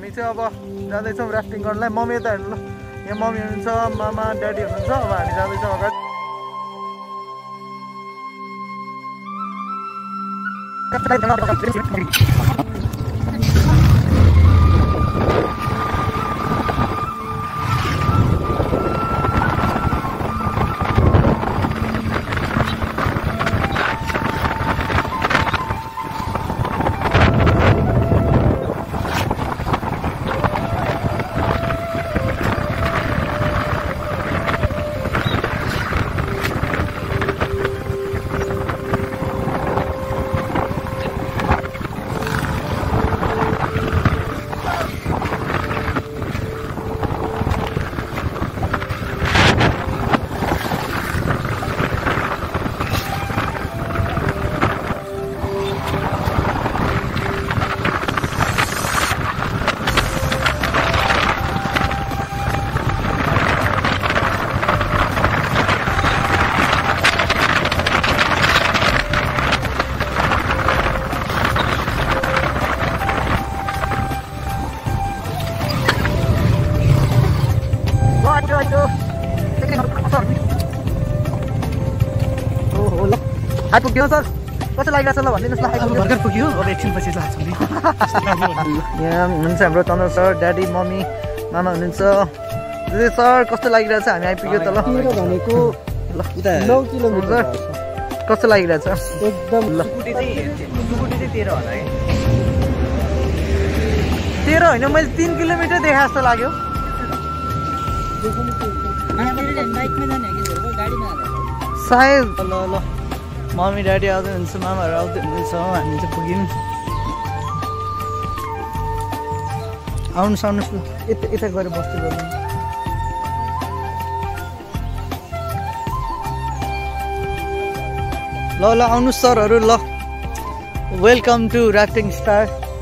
हामी चाहिँ अब जाँदैछौँ राफ्टिङ गर्नलाई। मम्मी यता हेर्नु ल, यहाँ मम्मी हुनुहुन्छ, मामा ड्याडी हुनुहुन्छ। अब हामी जाँदैछौँ अगाडि। आइपुग्यो सर, कस्तो लागिरहेछ ल भनिदिनुहोस् ल। भर्खर पुग्यो, अब एकछिनपछि लाग्छ नि। यहाँ हुनुहुन्छ हाम्रो चन्द्र सर, ड्याडी, मम्मी, मामा हुनुहुन्छ। सर कस्तो लागिरहेछ? हामी आइपुग्यो त ल। भनेको ल 9 किलोमिटर कस्तो लागिरहेछ? एकदम ल। स्कुटी चाहिँ 13 होला है। 13 होइन, मैले 3 किलोमिटर देखा जस्तो लाग्यो। सायद ल ल मम्मी ड्याडी आउँदै हुनुहुन्छ, मामाहरू आउँदै हुनुहुन्छ। हामी चाहिँ पुग्यौँ। आउनुहोस् आउनुहोस् ल, यता गएर बस्दै गर्नु। ल ल आउनुहोस् सरहरू ल। Welcome to Rafting Star.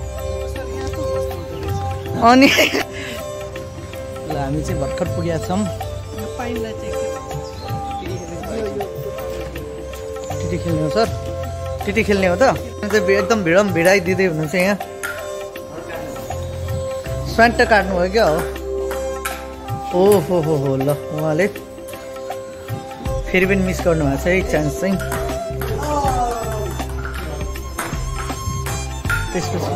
अनि ल हामी चाहिँ भर्खर पुगेका छौँ। टिटी खेल्ने हो सर? टिटी खेल्ने हो त? एकदम भिडाइदिँदै हुनुहुन्छ यहाँ। प्यान्ट काट्नु भयो क्या हो? ओहो हो ल, उहाँले फेरि पनि मिस गर्नुभएको छ है चान्स चाहिँ। त्यसपछि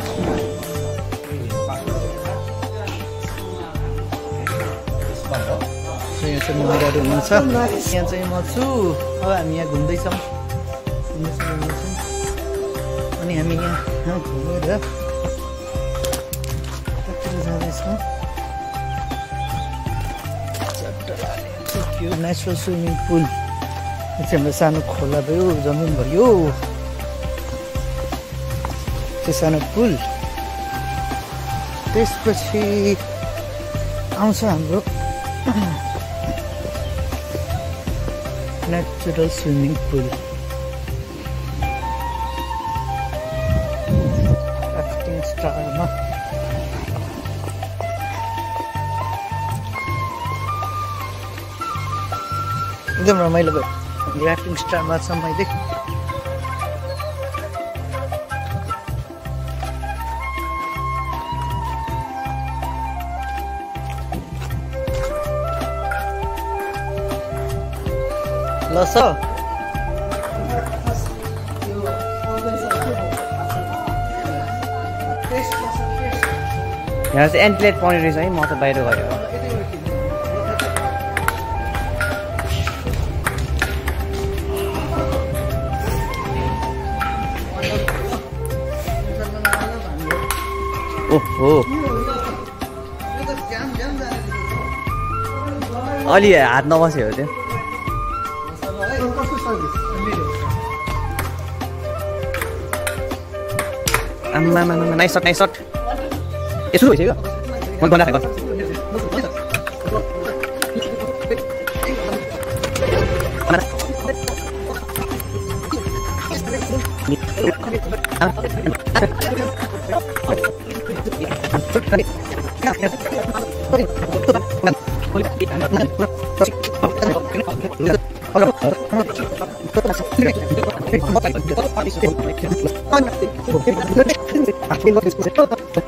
यहाँ चाहिँ मगाहरू हुनुहुन्छ, यहाँ चाहिँ म छु। अब हामी यहाँ घुम्दैछौँ, अनि हामी यहाँ घुमेर जाँदैछौँ। यो नेचुरल स्विमिङ पुल, यो चाहिँ हाम्रो सानो खोला भयो, जमिन भयो, त्यो सानो पुल। त्यसपछि आउँछ हाम्रो नेचुरल स्विमिङ पुल। राफ्टिङ स्टारमा एकदम रमाइलो भयो। राफ्टिङ स्टारमा छ मैले। ल सर यहाँ चाहिँ एन्टिलेट पाउने रहेछ है, म त बाहिर गयो। ओहो अलि हात नबस्यो हो त्यो। आम्मा नाइस सट। ए सुरु भइसक्यो, म बनाएको गर्छु।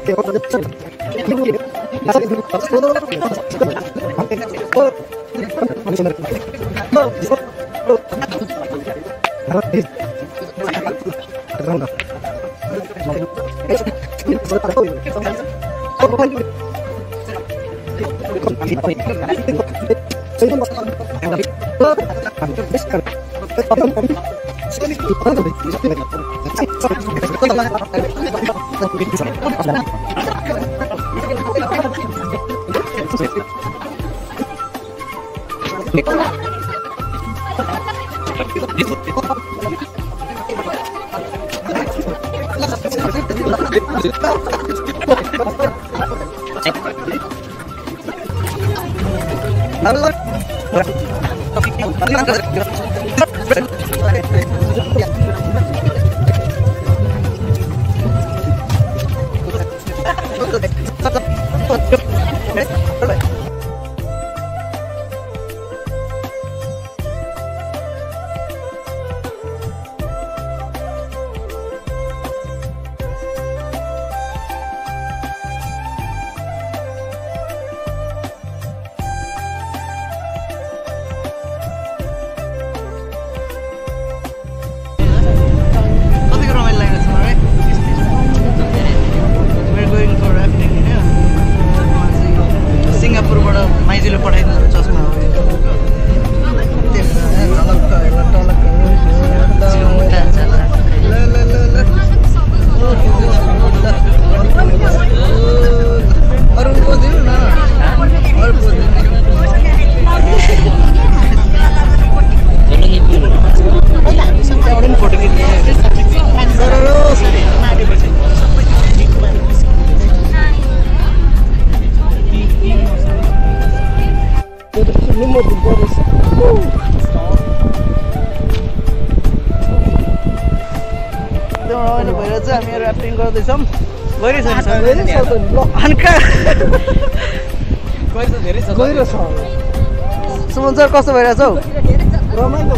सुमन सर कस्तो भइरहेछ हौ? रमाइलो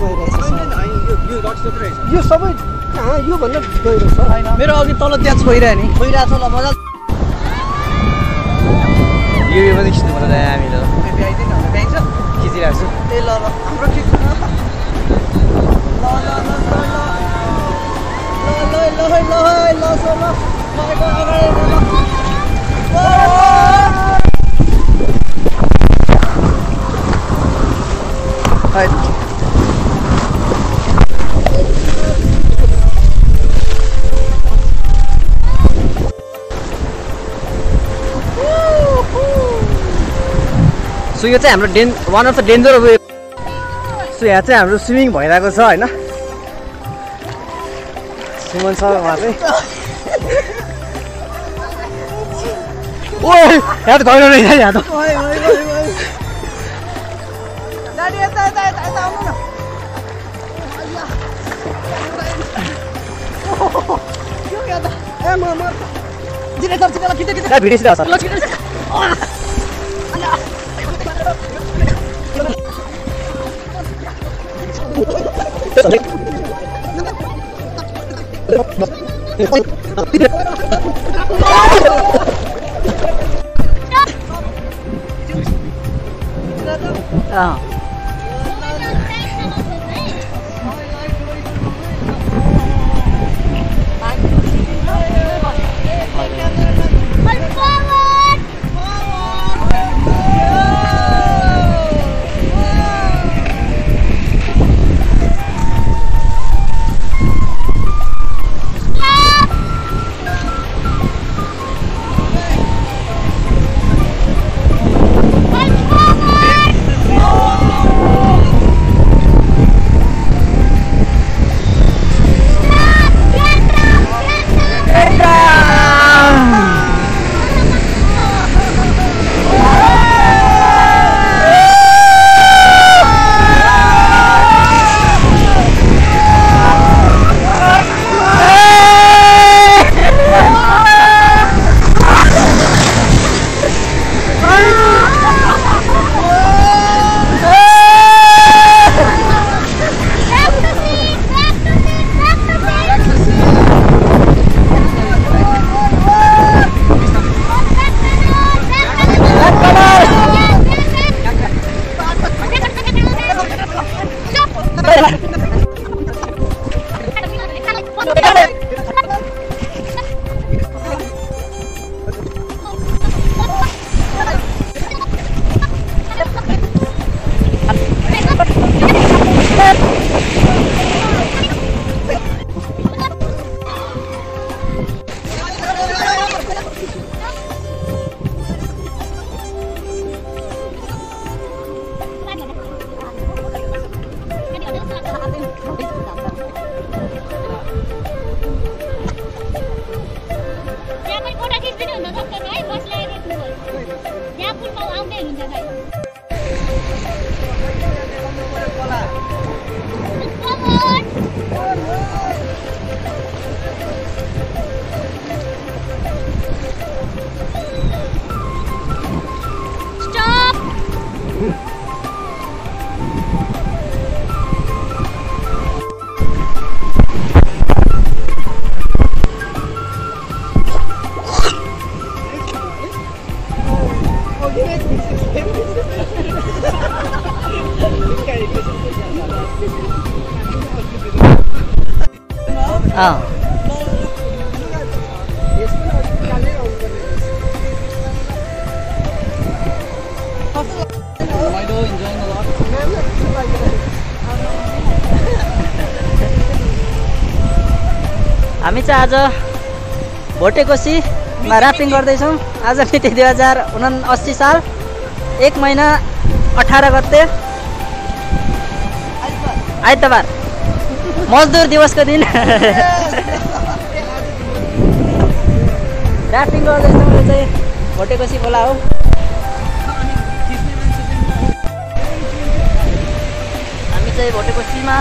भइरहेछ यो सबै कहाँ यो भन्दा गइरहेछ मेरो अघि तल त्यहाँ छोइरह्यो नि छोइरहेको छ ल मजा यो पनि खिच्नु पर्छ हामी त भ्याइदिनु भ्याइन्छ खिचिरहेको छु ए ल ल हाम्रो ठिक छ ल सो यो चाहिँ हाम्रो one of the danger way so यहाँ चाहिँ हाम्रो स्विमिङ भइरहेको छ होइन सुमन सर उहाँ चाहिँ ओ यहाँ त गहिरो रहेछ यहाँ त भिडियो हामी चाहिँ आज भोटेकोसीमा राफ्टिङ गर्दैछौँ। आज मिति 2079 साल 1 महिना 18 गते आइतबार मजदुर दिवसको दिन राफ्टिङ गर्दैछौँ। यो चाहिँ भोटेकोसी खोला हो। हामी चाहिँ भोटेकोसीमा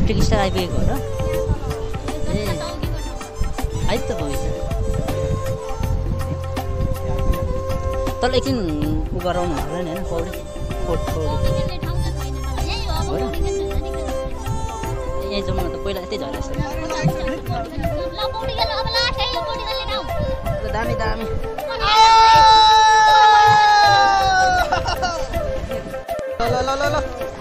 इलेक्ट्रिक स्टार आइपुगेको हो र ए आइ त पुगेछ तल एकछिन उ गराउनु होला नि होइन पौडी यही जाउँ न त पहिला यतै झरेको छ दामी दामी ल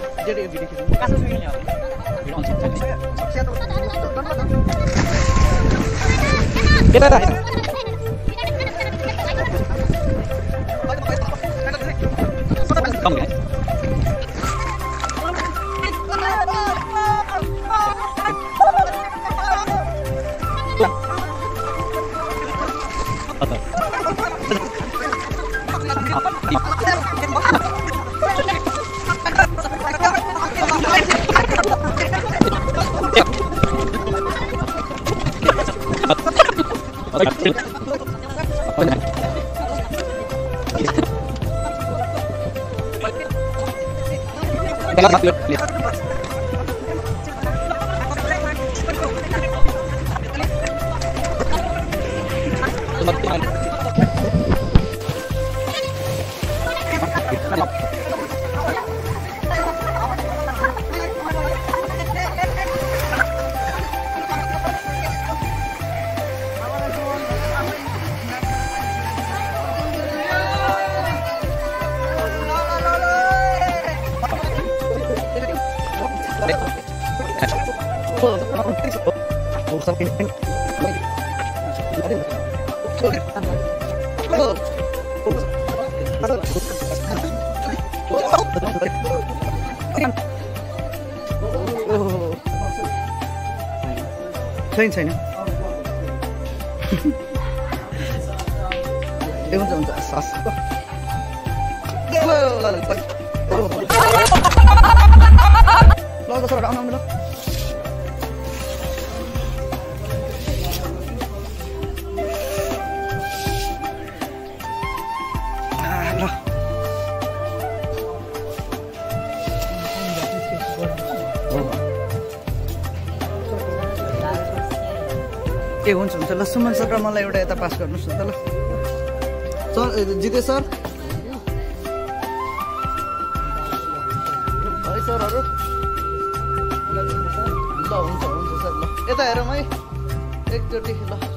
छैन हुन्छ सास ल सर आउनु ल ए हुन्छ ल सुमन सर र मलाई एउटा यता पास गर्नुहोस् न त ल सर जिते सर है सरहरू ल हुन्छ सर ल यता हेरौँ है एकचोटि ल